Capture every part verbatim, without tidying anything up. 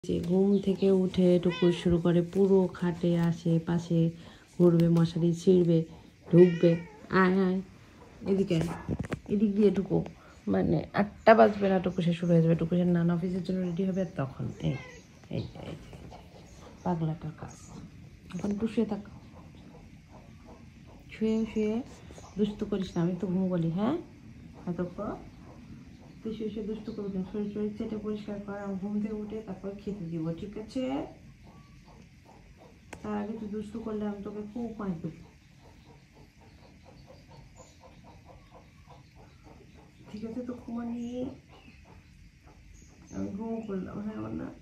যে ঘুম থেকে উঠে টুকুর শুরু করে পুরো খাটে আশেপাশে ঘুরবে, মশারি ছিঁড়বে, ঢুকবে। আয় আয় এদিকে, এদিক দিয়ে টুকু, মানে আটটা বাজবে না টুকু সে শুরু হয়ে যাবে। টুকু সে নান অফিসের জন্য রেডি হবে, তখন এই এই এই পাগলাটার কাজ। এখন একটু শুয়ে থাক, শুয়ে শুয়ে দুষ্টু করিস না, আমি তো ঘুম বলি। হ্যাঁ এত তুই শুয়ে শুয়ে দুষ্টু করবি না, শরীর শরীর চেটে পরিষ্কার কর, আমি ঘুম থেকে উঠে তারপর খেতে দিব, ঠিক আছে? তার আগে তুই দুষ্টু করলে আমি তোকে খুব মারব। ঠিক আছে? তো ঘুমানি, আমি ঘুম করলাম। হ্যাঁ আমার না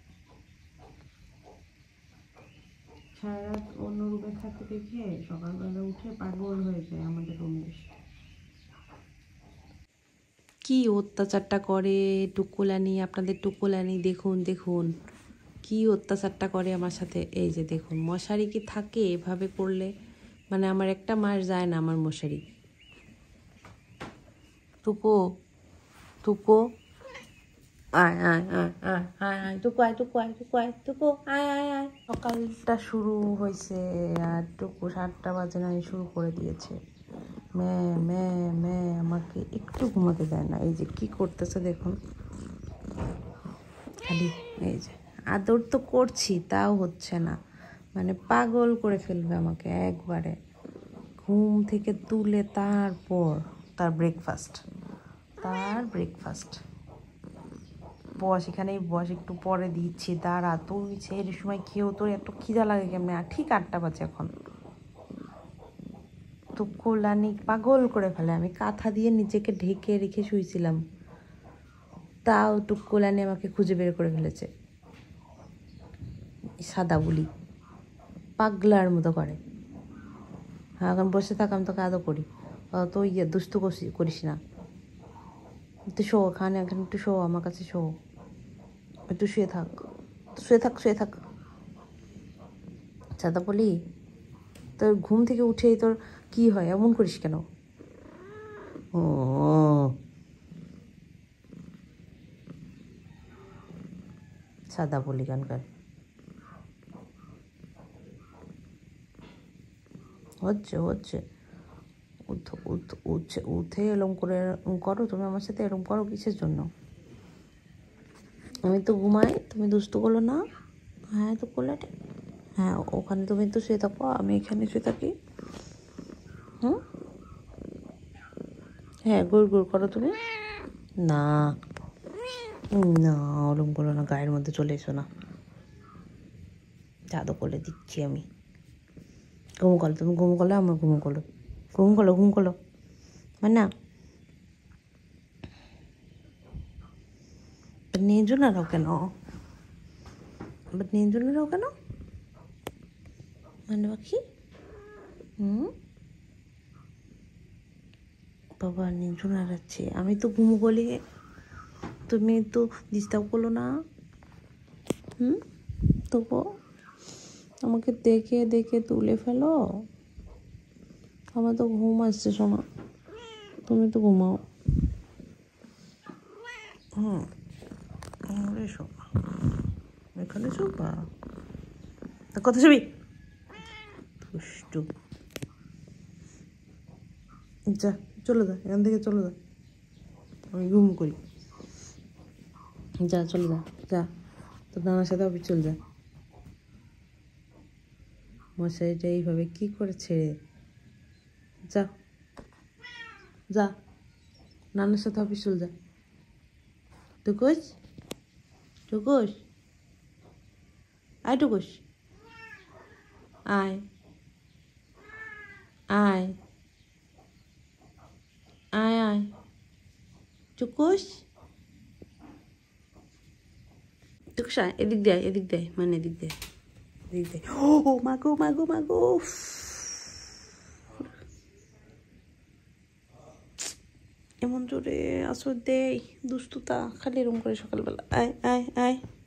সারা রাত অন্য রুমে থাকতে দেখে সকালবেলা উঠে পাগল হয়ে যায় আমাদের রুমে এসে। কি অত্যাচারটা করে টুকুলানি, আপনাদের টুকুলানি দেখুন দেখুন কি অত্যাচারটা করে আমার সাথে। এই যে দেখুন, মশারি কি থাকে এভাবে করলে? মানে আমার একটা মাস যায় না আমার মশারি। টুকু টুকু আয় আয় আয় আয় আয় আয় টুকু আয় টুকু আয় টুকু আয় টুকু আয় আয় আয়। সকালটা শুরু হয়েছে আর টুকু সাতটা বাজে না শুরু করে দিয়েছে। ম্যা ম্যা ম্যা আমাকে একটু ঘুমাতে দেয় না। এই যে কি করতেছে দেখুন, খালি এই যে আদর তো করছি তাও হচ্ছে না, মানে পাগল করে ফেলবে আমাকে একবারে। ঘুম থেকে তুলে তারপর তার ব্রেকফাস্ট, তার ব্রেকফাস্ট বস, এখানেই বস, একটু পরে দিচ্ছি, দাঁড়া। তুই এর সময় খেয়েও তোর এত খিদা লাগে কেমনে? আর ঠিক আটটা বাজে এখন। তো কোলানি পাগল করে ফেলে। আমি কাঁথা দিয়ে নিজেকে ঢেকে রেখে শুয়েছিলাম, তাও টুকুলানি আমাকে খুঁজে বের করে ফেলেছে। সাদা বলি পাগলার মতো করে। হ্যাঁ এখন বসে থাক, আমি তোকে আদৌ করি, তো ইয়ে দুষ্টু করিস না। একটু শো, খানে এখন একটু শো, আমার কাছে শো, একটু শুয়ে থাক, শুয়ে থাক শুয়ে থাক। সাদা বলি, তোর ঘুম থেকে উঠেই তোর কি হয়? এমন করিস কেন? ও সাদা বলি গানকার হচ্ছে হচ্ছে উঠছে উঠে এরম করে করো তুমি আমার সাথে, এরম করো কিসের জন্য? আমি তো ঘুমাই, তুমি দুষ্টু করলো না। হ্যাঁ তো কোলাটে, হ্যাঁ ওখানে তুমি তো শুয়ে থাকো, আমি এখানে শুয়ে থাকি। হুম হ্যাঁ গুড় গুড় করো তুমি। না না ওরম করো না, গায়ের মধ্যে চলে এসো না, জাদু করে দিচ্ছি আমি। ঘুম করো তুমি, ঘুম করলে আমার ঘুম করো, ঘুম করো ঘুম করো, মানে না নিঞ্জু না রাও কেন? নিঞ্জু না রাও কেন মানে পাখি? হুম বাবা নিঞ্জু না রাখছে, আমি তো ঘুম গলি, তুমি তো ডিস্টার্ব করলো না। হুম তবু আমাকে দেখে দেখে তুলে ফেলো, আমার তো ঘুম আসছে শোনা, তুমি তো ঘুমাও। হুম এসো এখানে শোবা, কত ছবি দুষ্টু। যা চলে যা এখান থেকে, চলে যা, আমি ঘুম করি। যা চলে যা, যা তোর নানার সাথে অফিস চলে যা। মশারিটা এইভাবে কী করে ছেড়ে যা, যা নানার সাথে অফিস চলে যা। টুকুস টুকুস আয় টুকুস আয় আয় আয় আয় টুকুস টুকুস আয়, এদিক দেয় এদিক দেয়, মানে এদিক দেয় এদিক দেয়। ও মাগো মাগো মাগো, এমন জোরে আসর দেয়, দুষ্টুতা খালি এরম করে সকালবেলা। আয় আয় আয়